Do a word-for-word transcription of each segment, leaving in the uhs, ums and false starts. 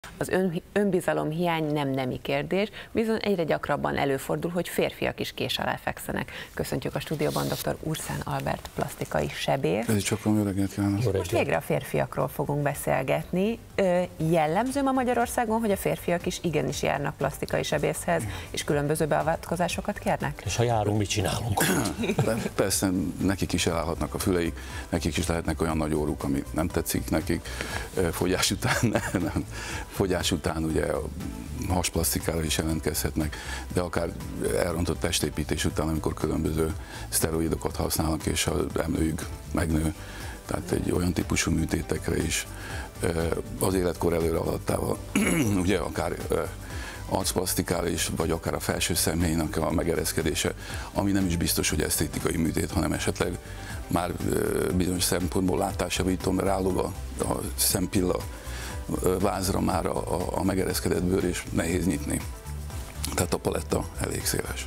Az ön, önbizalom hiány nem nemi kérdés, bizony egyre gyakrabban előfordul, hogy férfiak is kés alá fekszenek. Köszöntjük a stúdióban dr. Urszán Albert plastikai sebész. Ez csak jó reggelt kívánok. Most végre a férfiakról fogunk beszélgetni. Jellemző ma Magyarországon, hogy a férfiak is igenis járnak plastikai sebészhez, és különböző beavatkozásokat kérnek? És ha járunk, mit csinálunk? Persze, nekik is elállhatnak a füleik, nekik is lehetnek olyan nagy óruk, ami nem tetszik nekik. Fogyás után, nem, fogyás után ugye a hasplasztikára is jelentkezhetnek, de akár elrontott testépítés után, amikor különböző szteroidokat használnak, és az emlőjük megnő, tehát egy olyan típusú műtétekre is az életkor előre alattával, ugye akár arcplasztikára is, vagy akár a felső szemhéjnak a megereszkedése, ami nem is biztos, hogy esztétikai műtét, hanem esetleg már bizonyos szempontból látásjavító, mert álló a, a szempilla vázra már a, a, a megereszkedett bőr, és nehéz nyitni. Tehát a paletta elég széles.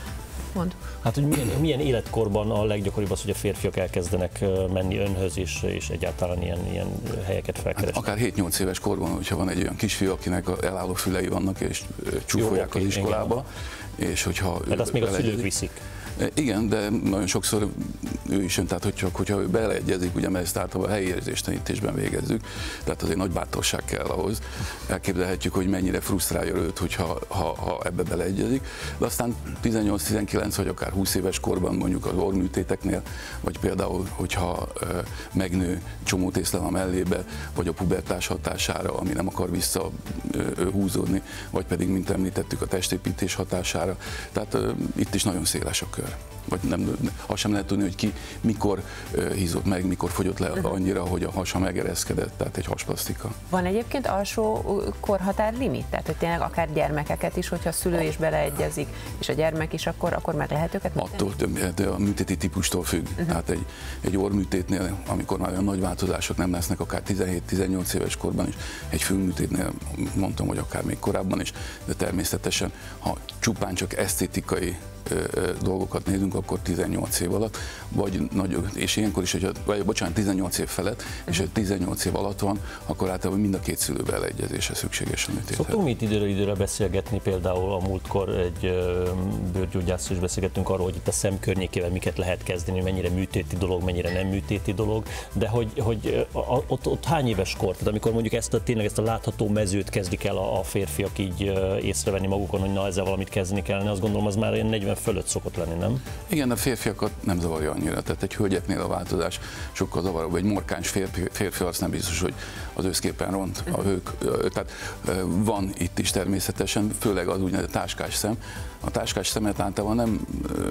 Mond. Hát, hogy milyen, milyen életkorban a leggyakoribb az, hogy a férfiak elkezdenek menni önhöz, és, és egyáltalán ilyen, ilyen helyeket felkeresni? Hát akár hét-nyolc éves korban, hogyha van egy olyan kisfiú, akinek elálló fülei vannak, és csúfolják az iskolába, igen. És hogyha... Mert azt még a szülők viszik. Igen, de nagyon sokszor ő is jön, tehát hogyha, hogyha ő beleegyezik, ugye, mert ezt általában a helyi érzéstelenítésben végezzük, tehát azért nagy bátorság kell ahhoz. Elképzelhetjük, hogy mennyire frusztrálja őt, hogyha ha, ha ebbe beleegyezik, de aztán tizennyolc-tizenkilenc vagy akár húsz éves korban mondjuk az orrműtéteknél, vagy például, hogyha ö, megnő csomótészlen a mellébe, vagy a pubertás hatására, ami nem akar vissza ö, ö, húzódni, vagy pedig, mint említettük, a testépítés hatására. Tehát ö, itt is nagyon széles a kör. Vagy nem, azt sem lehet tudni, hogy ki mikor uh, hízott meg, mikor fogyott le annyira, hogy a hasa megereszkedett, tehát egy hasplasztika. Van egyébként alsó korhatár limit? Tehát, hogy tényleg akár gyermekeket is, hogyha a szülő is beleegyezik, és a gyermek is, akkor, akkor meg lehet őket műteni? Attól, de a műtéti típustól függ. Uh-huh. Tehát egy, egy orrműtétnél, amikor már olyan nagy változások nem lesznek, akár tizenhét-tizennyolc éves korban is, egy fülműtétnél mondtam, hogy akár még korábban is, de természetesen, ha csupán csak esztétikai dolgokat nézünk, akkor tizennyolc év alatt, vagy nagy, és ilyenkor is, hogyha, vagy bocsánat, tizennyolc év felett, uh-huh. és ha tizennyolc év alatt van, akkor általában mind a két szülő beleegyezése szükséges a műtéthez. Szoktunk itt időről időre beszélgetni, például a múltkor egy bőrgyógyászról is beszélgettünk arról, hogy itt a szem környékével miket lehet kezdeni, mennyire műtéti dolog, mennyire nem műtéti dolog, de hogy, hogy ott, ott hány éves kor, tehát amikor mondjuk ezt a, tényleg ezt a látható mezőt kezdik el a, a férfiak így észrevenni magukon, hogy na ezzel valamit kezdeni kellene, azt gondolom az már ilyen negyven fölött szokott lenni, nem? Igen, a férfiakat nem zavarja annyira, tehát egy hölgyeknél a változás sokkal zavaróbb. Egy markáns férfi, férfi az nem biztos, hogy az összképpen ront a hők, tehát van itt is természetesen, főleg az úgynevezett táskás szem. A táskás szemet általában nem,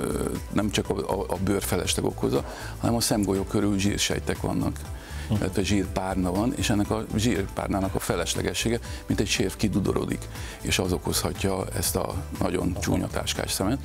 nem csak a, a bőr felesleg okozza, hanem a szemgolyó körül zsírsejtek vannak. Tehát a zsírpárna van, és ennek a zsírpárnának a feleslegessége, mint egy sérv kidudorodik, és az okozhatja ezt a nagyon csúnya táskás szemet.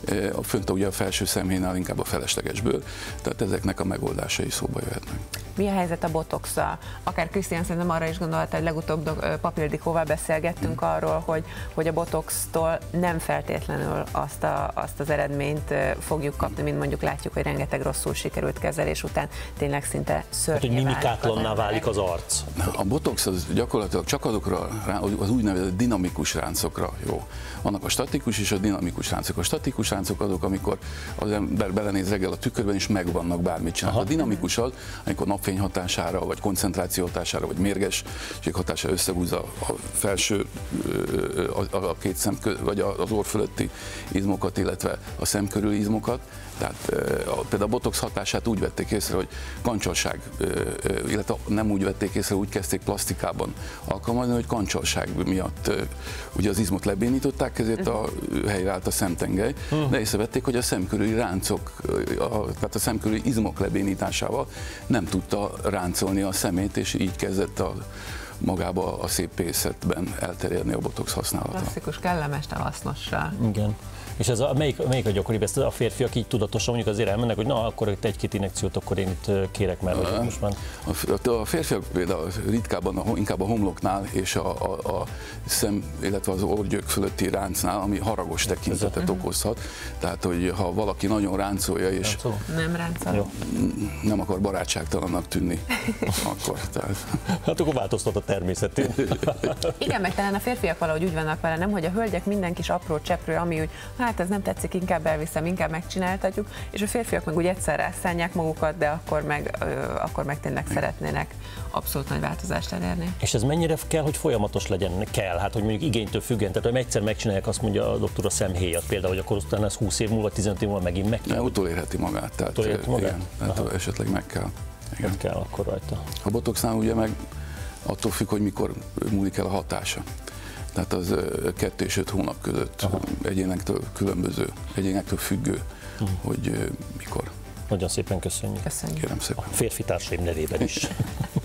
Fönt ugye a felső szemhéjnál inkább a felesleges bőr, tehát ezeknek a megoldásai szóba jöhetnek. Mi a helyzet a botoxsal? Akár Krisztián szerintem arra is gondolta, hogy legutóbb Papír Ildikóval beszélgettünk hmm. arról, hogy, hogy a botoxtól nem feltétlenül azt, a, azt az eredményt fogjuk kapni, mint mondjuk látjuk, hogy rengeteg rosszul sikerült kezelés után tényleg szinte szörnyű. Hát, mimikátlanná válik az arc. A botox az gyakorlatilag csak azokra az úgynevezett dinamikus ráncokra jó. Vannak a statikus és a dinamikus ráncok. A statikus ráncok azok, amikor az ember belenéz reggel a tükörben, és megvannak, bármit csinál. A dinamikus az, amikor napfény hatására, vagy koncentráció hatására, vagy mérgesség hatására összehúzza a felső, a, a két szem, vagy az orr fölötti izmokat, illetve a szem körüli izmokat. Tehát például a botox hatását úgy vették észre, hogy kancsalság, illetve nem úgy vették észre, úgy kezdték plastikában alkalmazni, hogy kancsalság miatt ugye az izmot lebénították, ezért a helyre állt a szemtengely, de észrevették, hogy a szemkörüli ráncok, a, tehát a szemkörüli izmok lebénításával nem tudta ráncolni a szemét, és így kezdett a magába a szépészetben elterjedni a botox használata. Klasszikus, kellemes, hasznossal. Igen. És ez a, melyik, melyik a gyakoribb? Ezt a férfiak így tudatosan mondjuk azért elmennek, hogy na, akkor egy-két injekciót akkor én itt kérek már, hogy most már... A, a férfiak például ritkábban a, inkább a homloknál és a, a, a szem, illetve az orrgyök fölötti ráncnál, ami haragos tekintetet okozhat. Tehát, hogy ha valaki nagyon ráncolja és Ráncoló. nem ráncol. nem akar barátságtalannak tűnni, akkor. Tehát. Hát akkor változtathat természetű. Igen, meg talán a férfiak valahogy úgy vannak vele, nem, hogy a hölgyek minden kis apró cseprő, ami úgy, hát ez nem tetszik, inkább elviszem, inkább megcsináltatjuk, és a férfiak meg úgy egyszer rászánják magukat, de akkor meg, ö, akkor meg tényleg szeretnének abszolút nagy változást elérni. És ez mennyire kell, hogy folyamatos legyen? Kell, hát hogy mondjuk igénytől függően, tehát ha egyszer megcsinálják, azt mondja a doktor a szemhéjat például, hogy akkor utána ez húsz év múlva, tizenöt év múlva megint meg kell. Ja, utolérheti magát, tehát utolérheti magát? Igen, tehát esetleg meg kell. Igen. Meg kell akkor rajta. A botoxnál ugye meg attól függ, hogy mikor múlik el a hatása. Tehát az kettő és öt hónap között Aha. egyénektől különböző, egyénektől függő, uh-huh. hogy mikor. Nagyon szépen köszönjük. Köszönjük. Kérem szépen. A férfi társaim nevében is.